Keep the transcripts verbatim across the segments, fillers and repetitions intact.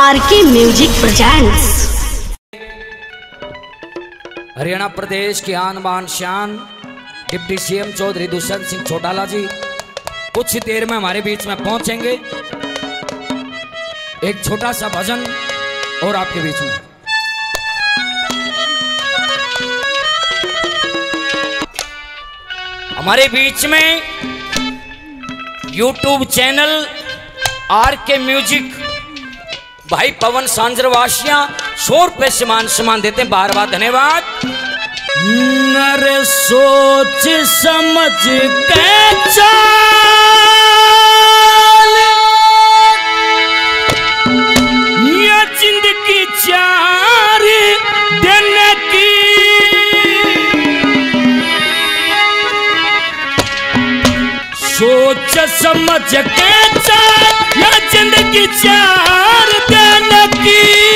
R K music presents. Haryana प्रदेश की आन बान शान डिप्टी सीएम चौधरी दुष्यंत सिंह चौटाला जी कुछ देर में हमारे बीच में पहुंचेंगे। एक छोटा सा भजन और आपके बीच में। हमारे बीच में यूट्यूब चैनल आरके म्यूजिक भाई पवन सांजरवासिया सौ रुपए समान समान देते हैं, बार बार धन्यवाद। नर सोच समझ के चाल ये जिंदगी चार दिन की, सोच समझ के चाल ये जिंदगी चार दिन की।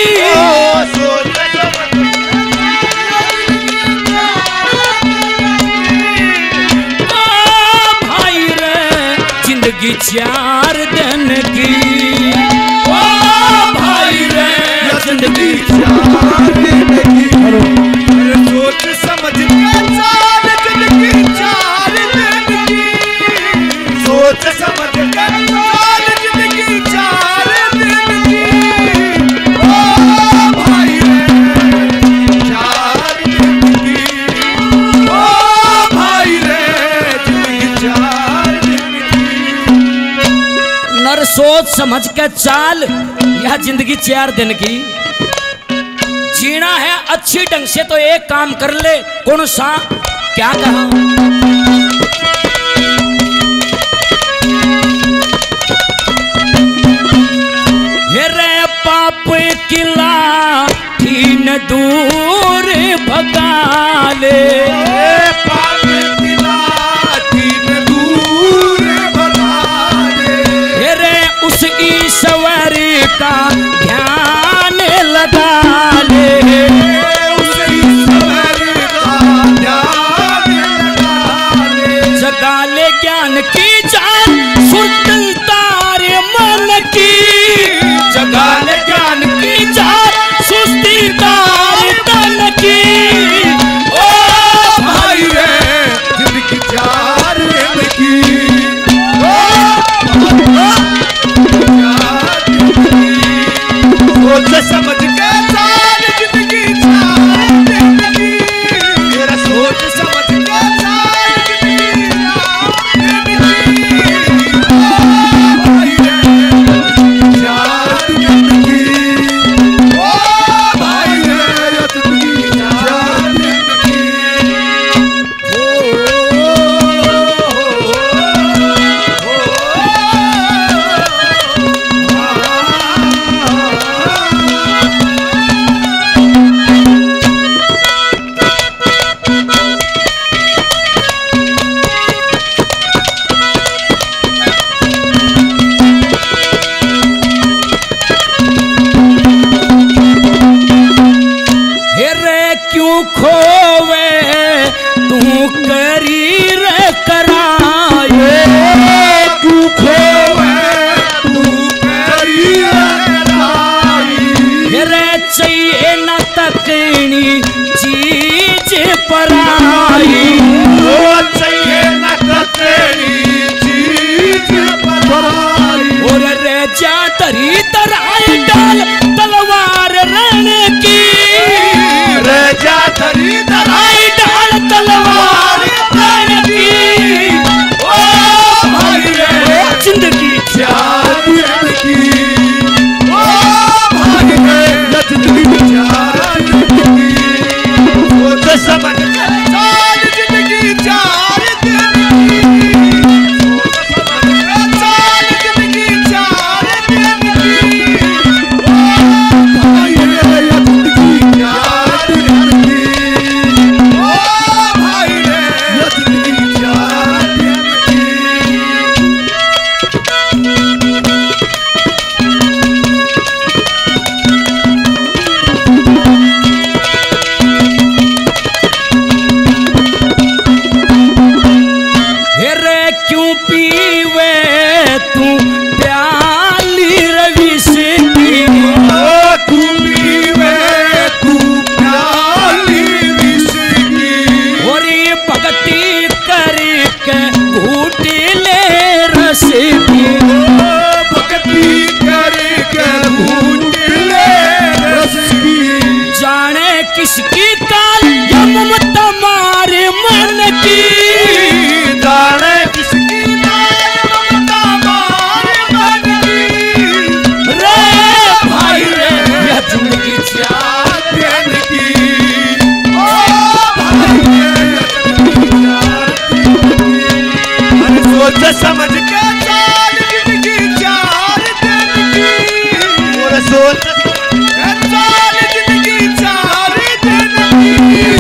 भाई रे जिंदगी चार दिन की, ओ भाई रे जिंदगी चार दिन की। सोच समझ के चाल जिंदगी चार दिन की, सोच समझ के चाल जिंदगी चार दिन की। ओ भाई रे चार दिन की, ओ भाई रे जिंदगी चार दिन की। नर सोच समझ के चाल यह जिंदगी चार दिन की। जीना है अच्छी ढंग से तो एक काम कर ले, कौन सा? क्या कहा? पाप किला तीन दूर भगा ले, पाप किला तीन दूर भगा ले। रे उस ईश्वर का ध्यान लगा ले, उस ईश्वर का ध्यान लगा ले। जगा ले ज्ञान की जान सुरतल तारे मन की, जगा ले ज्ञान की जान सुस्ती तार तन की। ओ भाई रे जिंदगी चार दिन की, ओ सोच समझ के चाल जिंदगी चार दिन की। मेरा सोच समझ के चाल जिंदगी चार दिन की। ओ भाई रे चार दिन की, ओ भाई रे जिंदगी चार दिन की। क्यों खोवे तू करी रे कराए, क्यों खोवे तू करी रे कराए। रे चाहिए न तकनी चीज पराई, ओ चाहिए न तकनी चीज पराई। और रे जा तरी तराई डाल तलवार रण की, जा धरी धराई डाल तलवार रण की। ओ भाई रे जिंदगी चार दिन की, ओ भाई रे जिंदगी चार दिन की। सोच समझ के बोल। चार जिंदगी चार दिन की